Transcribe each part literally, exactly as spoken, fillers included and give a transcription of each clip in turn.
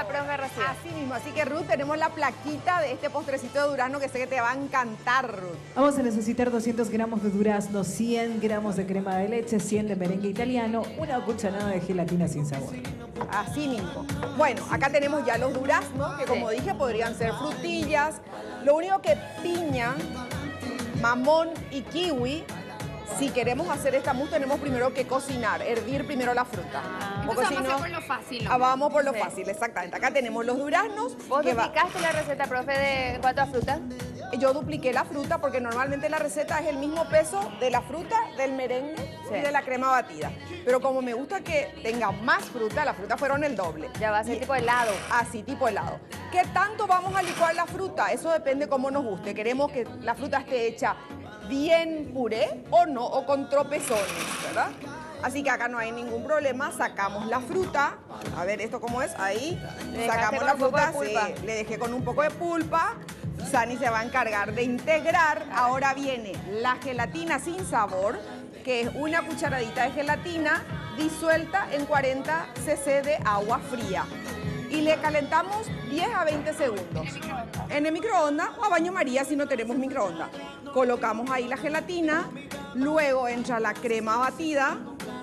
la profe Rocío. Así mismo, así que Ruth, tenemos la plaquita de este postrecito de durazno que sé que te va a encantar, Ruth. Vamos a necesitar doscientos gramos de durazno, cien gramos de crema de leche, cien de merengue italiano, una cucharada de gelatina sin sabor. Así mismo. Bueno, acá tenemos ya los duraznos, que como Sí. dije podrían ser frutillas. Lo único que piña, mamón y kiwi, si queremos hacer esta mousse tenemos primero que cocinar, hervir primero la fruta. Porque Entonces si vamos a no- hacer por lo fácil. Ah, vamos por lo Sí. fácil, exactamente. Acá tenemos los duraznos. ¿Vos que va- duplicaste la receta, profe, de en cuanto a fruta? Yo dupliqué la fruta porque normalmente la receta es el mismo peso de la fruta, del merengue Sí. y de la crema batida. Pero como me gusta que tenga más fruta, las frutas fueron el doble. Ya va a ser Y- tipo helado. Así, tipo helado. ¿Qué tanto vamos a licuar la fruta? Eso depende cómo nos guste. Queremos que la fruta esté hecha bien puré o no, o con tropezones, ¿verdad? Así que acá no hay ningún problema. Sacamos la fruta. A ver, ¿esto cómo es? Ahí. Le dejaste Sacamos con la un poco de fruta. pulpa. Sí, le dejé con un poco de pulpa. Sani se va a encargar de integrar. Ahora viene la gelatina sin sabor, que es una cucharadita de gelatina disuelta en cuarenta centilitros de agua fría. Y le calentamos diez a veinte segundos. En el microondas o a baño María si no tenemos microondas. Colocamos ahí la gelatina, luego entra la crema batida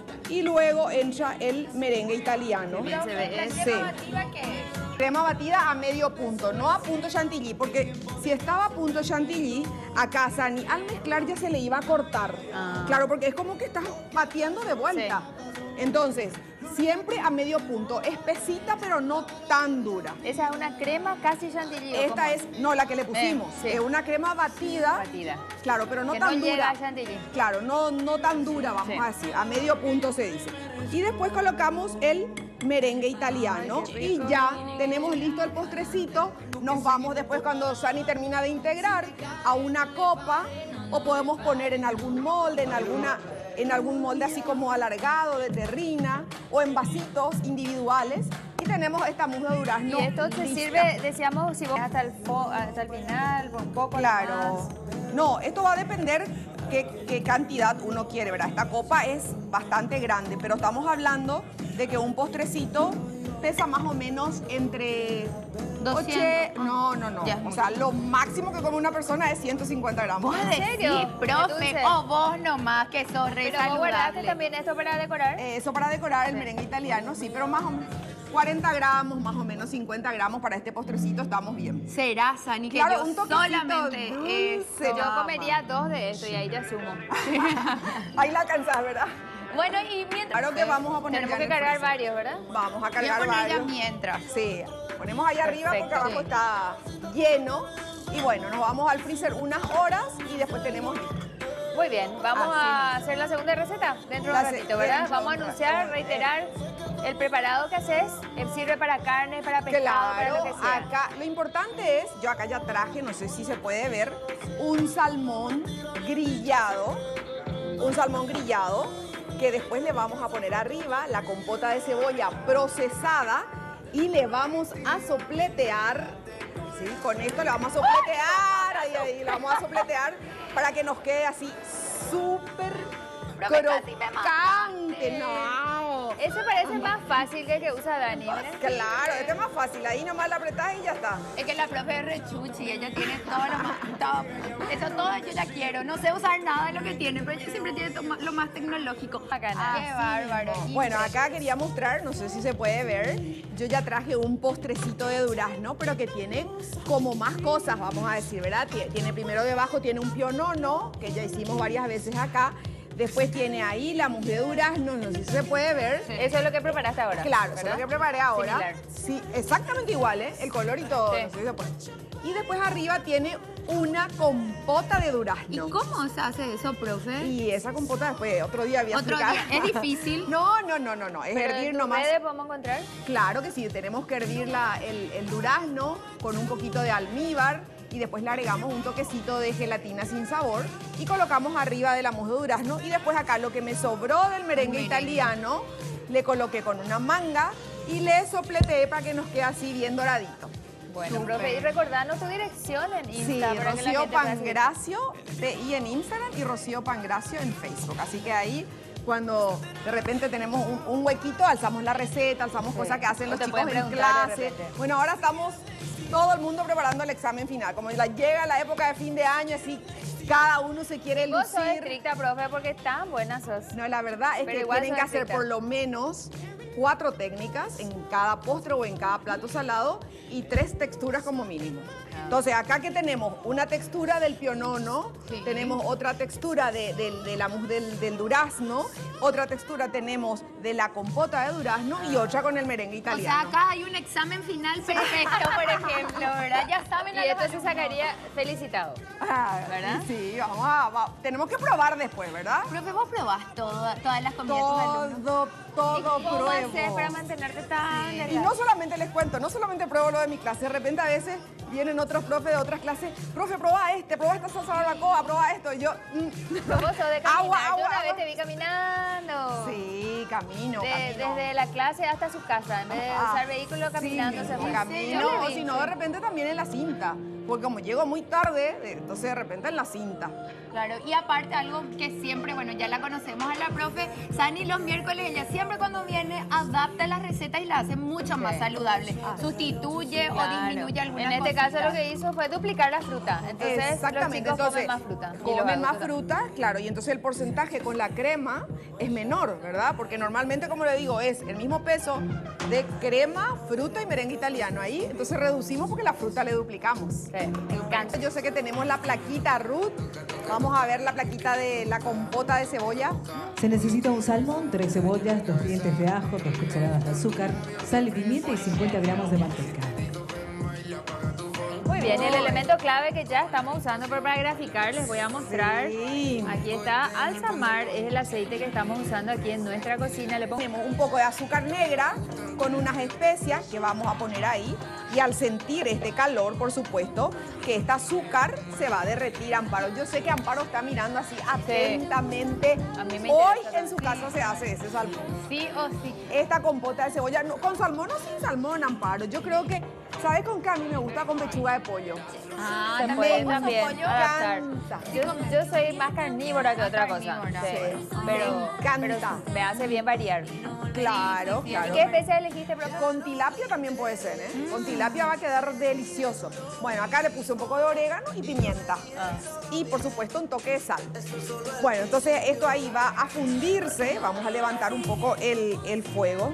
y luego entra el merengue italiano. Bien se ve eso. Sí. Crema batida a medio punto, no a punto chantilly, porque si estaba a punto chantilly, acá Sani, al mezclar ya se le iba a cortar. Ah. Claro, porque es como que estás batiendo de vuelta. Entonces, siempre a medio punto, espesita pero no tan dura. Esa es una crema casi chantilly. ¿o cómo? Esta es, no, la que le pusimos, Eh, sí. es una crema batida. Batida. Claro, pero no Que tan no dura. llega a chantilly. Claro, no, no tan dura, vamos Sí. a decir, a medio punto se dice. Y después colocamos el merengue italiano y ya tenemos listo el postrecito. Nos vamos después cuando Sani termina de integrar a una copa o podemos poner en algún molde, en alguna en algún molde así como alargado de terrina o en vasitos individuales y tenemos esta mousse de durazno. Y esto se lista. sirve, decíamos, si vos hasta el, fo- hasta el final, un poco Claro. nomás. No, esto va a depender qué, qué cantidad uno quiere, ¿verdad? Esta copa es bastante grande, pero estamos hablando de que un postrecito pesa más o menos entre... doscientos. oche- no, no, no. Ya es O mucho. sea, lo máximo que come una persona es ciento cincuenta gramos. Vos ¿En serio? decís, profe, Entonces- o vos nomás, que sos re Pero vos guardaste saludable. también esto para decorar. Eh, Eso para decorar el Sí. merengue italiano, sí, pero más o menos cuarenta gramos, más o menos cincuenta gramos para este postrecito, estamos bien. Será, Sani, que Claro, yo un toquecito solamente dulce, eso. Yo Mamá. comería dos de esto y ahí ya sumo. Ahí la alcanzás, ¿verdad? Bueno, y mientras... Claro que vamos a poner Tenemos ya que en el cargar freezer. varios, ¿verdad? Vamos a Voy a cargar poner ya varios. mientras. Sí, ponemos ahí arriba porque Perfecto. abajo está lleno. Y bueno, nos vamos al freezer unas horas y después tenemos listo. Muy bien, vamos Así a hacer la segunda receta dentro de La un se- ratito, ¿verdad? dentro Vamos a de un anunciar, rato. reiterar el preparado que haces. eh, Sirve para carne, para pescado, para Claro, lo que sea. acá lo importante es, yo acá ya traje, no sé si se puede ver, un salmón grillado, un salmón grillado, que después le vamos a poner arriba la compota de cebolla procesada y le vamos a sopletear, ¿sí? Con esto le vamos a sopletear, ahí, ahí, le vamos a sopletear para que nos quede así súper Profe, casi me crocante, no. Eso parece más fácil que el que usa Dani, ¿verdad? Claro, este es más fácil, ahí nomás la apretás y ya está. Es que la profe es re chuchi, ella tiene todo lo más top. Eso todo yo la quiero. No sé usar nada de lo que tiene, pero ella siempre tiene to- lo más tecnológico. Bacana. Qué bárbaro. Bueno, acá quería mostrar, no sé si se puede ver, yo ya traje un postrecito de durazno, pero que tiene como más cosas, vamos a decir, ¿verdad? Tie- Tiene primero debajo, tiene un pionono, que ya hicimos varias veces acá. Después tiene ahí la mousse de durazno, no sé si se puede ver. Eso es lo que preparaste ahora. Claro, eso es ¿verdad? lo que preparé ahora. Similar. Sí, exactamente igual, ¿eh? El color y todo, Sí. no sé si se puede. Y después arriba tiene una compota de ¿Y durazno. cómo se hace eso, profe? Y esa compota después, otro día voy a Otro explicar. día. ¿Es difícil? No, no, no, no, no. Es Pero hervir en tus nomás. redes podemos encontrar. Claro que sí, tenemos que hervir la- el, el durazno con un poquito de almíbar y después le agregamos un toquecito de gelatina sin sabor y colocamos arriba de la mousse de durazno y después acá lo que me sobró del merengue Merengue. italiano le coloqué con una manga y le sopleteé para que nos quede así bien doradito. Bueno, Súper. profe, y recordarnos tu dirección en Sí, Insta. para que la Rocío gente pueda seguir. Pangracio P I en Instagram y Rocío Pangracio en Facebook. Así que ahí Cuando de repente tenemos un, un huequito, alzamos la receta, alzamos Sí. cosas que hacen O los te chicos pueden en preguntar de clase. repente. Bueno, ahora estamos todo el mundo preparando el examen final. Como la, llega la época de fin de año, así cada uno se quiere Vos sos lucir. estricta, profe, porque tan buena sos. No, la verdad es Pero que igual tienen sos que hacer estricta. por lo menos cuatro técnicas en cada postre o en cada plato salado y tres texturas como mínimo. Entonces, acá que tenemos una textura del pionono, Sí. tenemos otra textura de, de- de la mousse del, del durazno, otra textura tenemos de la compota de durazno y otra con el merengue O sea, italiano. acá hay un examen final perfecto, por ejemplo, ¿verdad? Ya saben a Y lo esto se alumnos. sacaría felicitado. Ah, ¿verdad? Sí, vamos a, va- tenemos que probar después, ¿verdad? Profe, vos probás todo- todas las comidas de tus alumnos. Todo, todo ¿Y cómo pruebo. haces para mantenerte tan Y delgada? no solamente les cuento, no solamente pruebo lo de mi clase, de repente a veces vienen otros profes de otras clases, profe, prueba este, prueba esta salsa barbacoa, prueba esto, y yo, mm, ¿Cómo sos de caminar? agua, Yo agua, una vez agua. te vi caminando. Sí, camino, De- camino. Desde la clase hasta su casa, en vez de Ah, usar vehículo caminando sí, se fue. camino, Yo o le vi. si no, de repente también en la cinta, porque como llego muy tarde, de- entonces de repente en la cinta. Claro, y aparte algo que siempre, bueno, ya la conocemos a la profe, Sani los miércoles, ella siempre cuando viene adapta las recetas y las hace mucho más saludable. Sustituye o Claro. disminuye algunas En este caso lo cositas. que hizo fue duplicar la fruta. Entonces Exactamente, los chicos entonces comen más fruta. Y los comen más adultos fruta, claro, y entonces el porcentaje con la crema es menor, ¿verdad? Porque normalmente, como le digo, es el mismo peso de crema, fruta y merengue italiano ahí, entonces reducimos porque la fruta le duplicamos. Sí, me encanta. Yo sé que tenemos la plaquita Ruth, vamos a ver la plaquita de la compota de cebolla. Se necesita un salmón, tres cebollas, dos dientes de ajo, dos cucharadas de azúcar, sal y pimienta y cincuenta gramos de manteca. Muy bien, y el elemento clave que ya estamos usando pero para graficar, les voy a mostrar. Sí. Aquí está alzamar, es el aceite que estamos usando aquí en nuestra cocina. Le pongo Tenemos un poco de azúcar negra con unas especias que vamos a poner ahí. Y al sentir este calor, por supuesto, que este azúcar se va a derretir, Amparo. Yo sé que Amparo está mirando así atentamente. A mí me Hoy interesa en su también. casa se hace ese salmón. Sí o sí. Esta compota de cebolla, no, ¿con salmón o sin salmón, Amparo? Yo creo que, ¿sabes con qué a mí me gusta? Con pechuga de pollo. Ah, se también puede con también pollo. adaptar. Canta. Yo, yo soy más carnívora que otra cosa. carnívora. Sí, Sí. Pero, Me encanta. pero me hace bien variar. Claro, ¿Y claro. qué especia elegiste, profe? Con tilapia también puede ser, ¿eh? Con tilapia va a quedar delicioso. Bueno, acá le puse un poco de orégano y pimienta. Ah. Y por supuesto un toque de sal. Bueno, entonces esto ahí va a fundirse. Vamos a levantar un poco el, el fuego.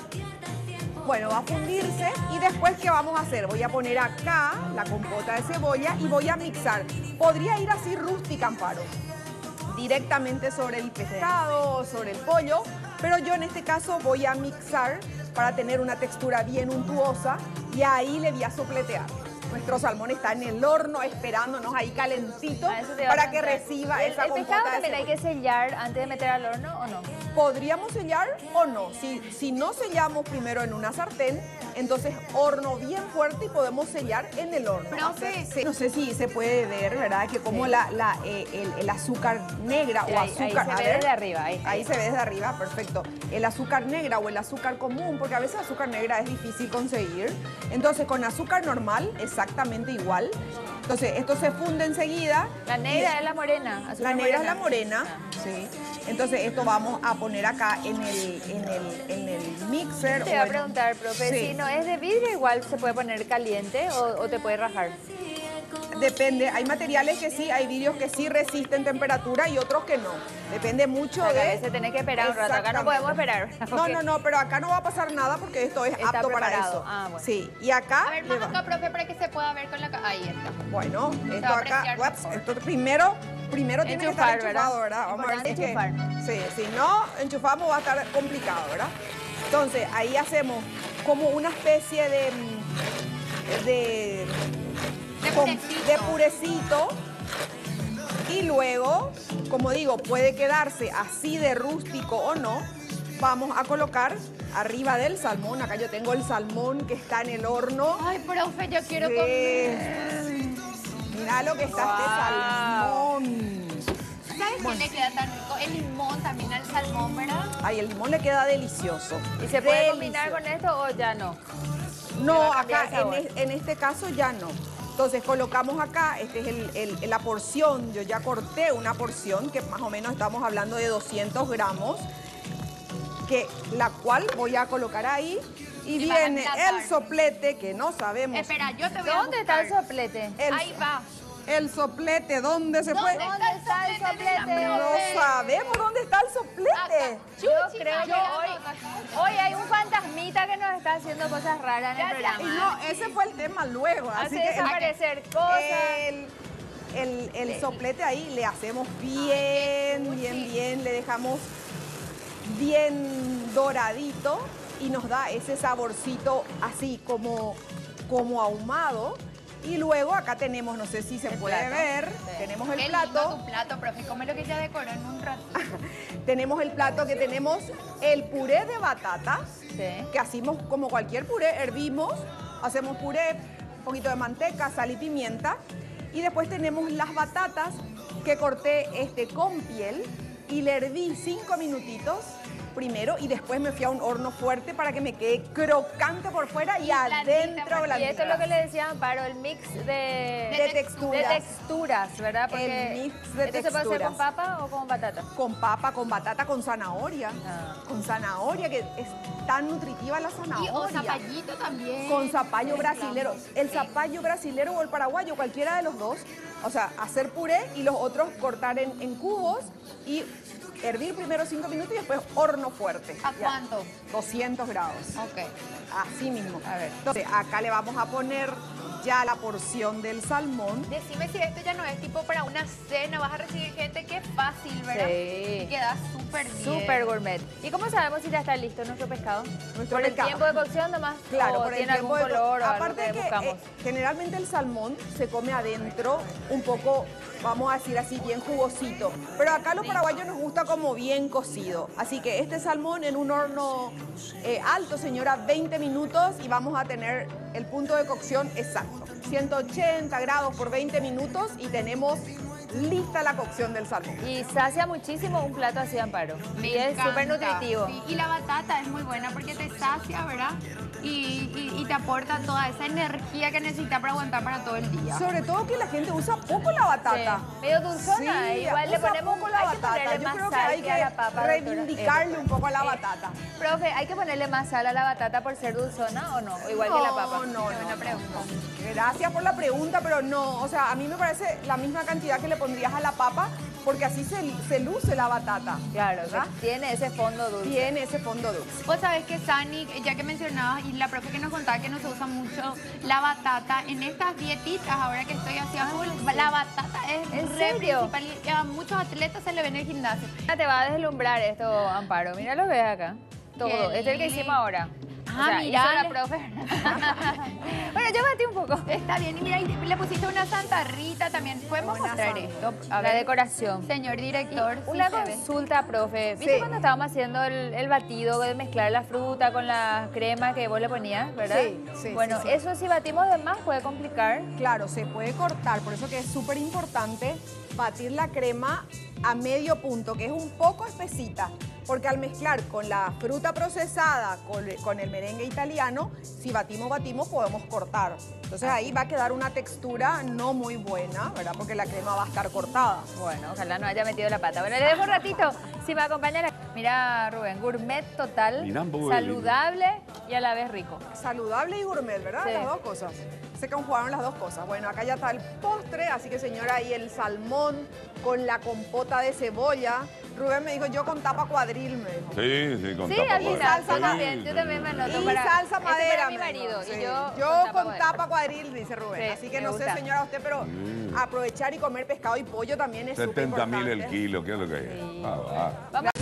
Bueno, va a fundirse y después, ¿qué vamos a hacer? Voy a poner acá la compota de cebolla y voy a mixar. Podría ir así rústica, Amparo, directamente sobre el pescado o sobre el pollo, pero yo en este caso voy a mixar para tener una textura bien untuosa y ahí le voy a sopletear. Nuestro salmón está en el horno esperándonos ahí calentito Ah, eso te iba a para que preguntar. reciba ¿El, esa el pescado compota de también hay cebolla. que sellar antes de meter al horno o no? ¿Podríamos sellar o no? Si, si no sellamos primero en una sartén, entonces horno bien fuerte y podemos sellar en el horno. Profe. Hacer- no sé si se puede ver, ¿verdad? Que como la, la, eh, el, el azúcar negra Sí, o ahí- ahí azúcar... se a ve ver, desde arriba, ahí está. Ahí se ve desde arriba, perfecto. El azúcar negra o el azúcar común, porque a veces azúcar negra es difícil conseguir. Entonces con azúcar normal, exactamente igual. Entonces esto se funde enseguida. La y- negra es la morena. la azúcar negra es morena. la morena, Ah. sí. Entonces esto vamos a poner acá en el, en el, en el mixer. Te o iba a en- preguntar, profe, Sí. si no es de vidrio, igual se puede poner caliente o, o te puede rajar. Depende, hay materiales que sí, hay vidrios que sí resisten temperatura y otros que no. Depende mucho O sea, que de... a veces tenés que esperar un rato. Acá no Exactamente. podemos esperar. No, porque- no, no, pero acá no va a pasar nada porque esto es Está apto para preparado. eso. Ah, bueno. Sí, y acá... A ver, le más va- acá, profe, para que se pueda ver con la... ca- Ahí está. Bueno, va esto a acá, apreciar ups, mejor. esto primero, primero tiene que Enchufar, estar enchufado, ¿verdad? ¿verdad? Vamos a ver si Importante es que, sí, si no enchufamos va a estar complicado, ¿verdad? Entonces, ahí hacemos como una especie de, mm, de, De com- purecito. de purecito. Y luego, como digo, puede quedarse así de rústico o no. Vamos a colocar arriba del salmón. Acá yo tengo el salmón que está en el horno. Ay, profe, yo quiero Sí. comer. Mira lo que está este salmón. ¿Sabes qué le queda tan rico? El limón también al salmón, ¿verdad? Ay, el limón le queda delicioso. ¿Y se puede Delicioso. combinar con esto o ya no? No, va a cambiar acá el en, sabor. es- en este caso ya no. Entonces colocamos acá, esta es el, el, la porción, yo ya corté una porción que más o menos estamos hablando de doscientos gramos, que, la cual voy a colocar ahí y, Y vas a viene emplatar. el soplete que no sabemos. Espera, yo te voy a ¿Dónde está el buscar. soplete? El, Ahí va. el soplete, ¿dónde se fue? ¿Dónde ¿Dónde está el soplete? No sabemos dónde está el soplete. Acá. Yo Chuchi, creo que acá. hoy, hoy hay un fantasmita que nos está haciendo cosas raras en el Gracias. Y programa. no, ese fue el tema luego. Así Hace que desaparecer cosas. el, el, el soplete ahí le hacemos bien, bien, bien, le dejamos bien doradito y nos da ese saborcito así como, como ahumado. Y luego acá tenemos, no sé si se El puede plato. ver, Sí. tenemos el Qué lindo plato. tu plato, profe. Come lo que ya decoró en un rato. Tenemos el plato que tenemos el puré de batata, Sí. que hacemos como cualquier puré, hervimos, hacemos puré, un poquito de manteca, sal y pimienta. Y después tenemos las batatas que corté este, con piel y le herví cinco minutitos primero y después me fui a un horno fuerte para que me quede crocante por fuera y, Y blandita adentro por- Y blandita. esto es lo que le decía Amparo, el mix de, De texturas. de texturas, ¿verdad? Porque El mix de ¿esto se puede hacer texturas. con papa o con batata? Con papa, con batata, con zanahoria. Ah. Con zanahoria, que es tan nutritiva la Y o zanahoria. zapallito también. Con zapallo Mezclamos. brasilero. El Sí. zapallo brasilero o el paraguayo, cualquiera de los dos. O sea, hacer puré y los otros cortar en, en cubos y hervir primero cinco minutos y después horno fuerte. ¿A Ya. cuánto? doscientos grados. Ok. Así mismo. A ver. Entonces, acá le vamos a poner ya la porción del salmón. Decime si esto ya no es tipo para una cena, vas a recibir gente, qué fácil, ¿verdad? Sí. Y queda súper bien. Súper gourmet. ¿Y cómo sabemos si ya está listo nuestro pescado? Nuestro ¿Por pescado. el tiempo de cocción nomás? Claro, ¿O por el tiene algún tiempo de co- color o algo Aparte que que buscamos? eh, generalmente el salmón se come adentro un poco, vamos a decir así, bien jugosito. Pero acá a los paraguayos nos gusta como bien cocido. Así que este salmón en un horno eh, alto, señora, veinte minutos y vamos a tener el punto de cocción exacto. ciento ochenta grados por veinte minutos y tenemos lista la cocción del salmón. Y sacia muchísimo un plato así, Amparo. Me y es encanta. súper nutritivo. Sí, y la batata es muy buena porque te sacia, ¿verdad? Y, y- y te aporta toda esa energía que necesitas para aguantar para todo el día. Sobre todo que la gente usa poco la batata. Sí. Medio dulzona, Sí, igual le usa ponemos poco la hay que batata. ponerle Yo más creo que sal hay que a la papa, doctora. reivindicarle Eh, un poco a la eh, batata. Profe, ¿hay que ponerle más sal a la batata por ser dulzona o no? O igual que la papa. No, no, Qué buena no, pregunta. no. Gracias por la pregunta, pero no, o sea, a mí me parece la misma cantidad que le pondrías a la papa, porque así se, se luce la batata. Claro, que ¿verdad? tiene ese fondo dulce. Tiene ese fondo dulce. Vos sabés que Sani, ya que mencionabas, y la profe que nos contaba que no se usa mucho la batata, en estas dietitas, ahora que estoy así a full, la batata es ¿En re serio? principal y a muchos atletas se le ven en el gimnasio. Te va a deslumbrar esto, Amparo. Mira lo ves acá. Todo. Qué Este es el que lindo. hicimos ahora. Ah, o sea, mirá, hizo la le- profe. Bueno, yo batí un poco. Está bien, y mira, y le pusiste una Santa Rita también. ¿Podemos Una mostrar Santa. esto? A La ver. decoración. Señor director, sí Una se ve. consulta, profe. ¿Viste Sí. cuando estábamos haciendo el, el batido de mezclar la fruta con la crema que vos le ponías, verdad? Sí, sí, Bueno, sí, sí. eso si batimos de más puede complicar. Claro, se puede cortar, por eso que es súper importante batir la crema a medio punto, que es un poco espesita, porque al mezclar con la fruta procesada, con, con el merengue italiano, si batimos, batimos, podemos cortar. Entonces ahí va a quedar una textura no muy buena, ¿verdad? Porque la crema va a estar cortada. Bueno, ojalá no haya metido la pata. Bueno, le dejo un ratito. Si me acompaña la... Mira, Rubén, gourmet total, Mirá, un poco de- saludable y a la vez rico. Saludable y gourmet, ¿verdad? Sí. Las dos cosas. Se conjugaron las dos cosas. Bueno, acá ya está el postre, así que señora, ahí el salmón con la compota de cebolla. Rubén me dijo, yo con tapa cuadril, me dijo. Sí, sí, con Sí, tapa al final, cuadrada. yo Sí, también, yo sí, también sí. me anoto Y para... salsa este madera. para mi me dijo, marido sí. y yo, Yo con tapa con cuadril. tapa cuadril, dice Rubén. Sí, Así que me no gusta. sé, señora, usted, pero Sí. aprovechar y comer pescado y pollo también es súper setenta mil importante. el kilo, ¿qué es lo que hay? Sí. Ah, va. Vamos